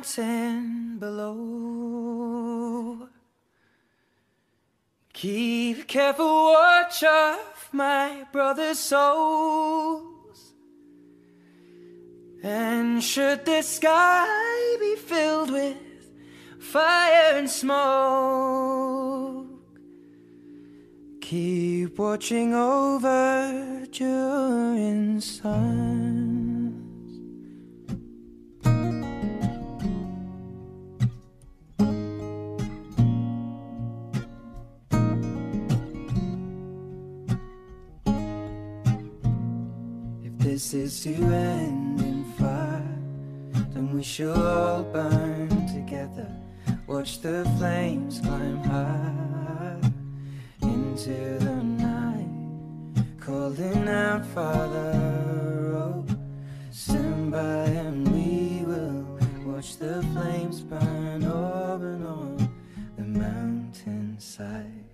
mountain below. Keep careful watch of my brother's souls. And should the sky be filled with fire and smoke, keep watching over during suns. If this is to end in fire, then we shall all burn together. Watch the flames climb high into the night, calling out, Father, oh, stand by and we will watch the flames burn over and on the mountainside.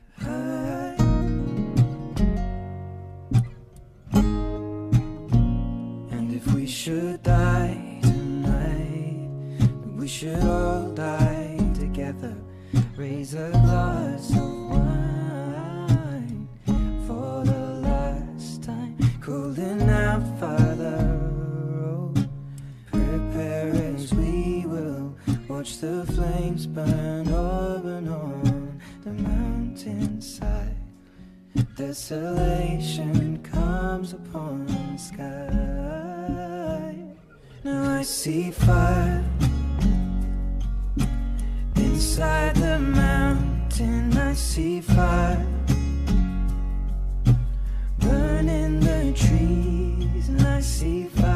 And if we should die tonight, we should all die together. Raise a glass of wine for the last time, calling out, Father, oh, prepare as we will watch the flames burn over and on the mountainside. Desolation comes upon the sky. Now I see fire inside the mountain. I see fire burning the trees, and I see fire